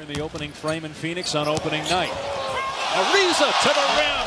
the opening frame in Phoenix on opening night. Ariza to the rim.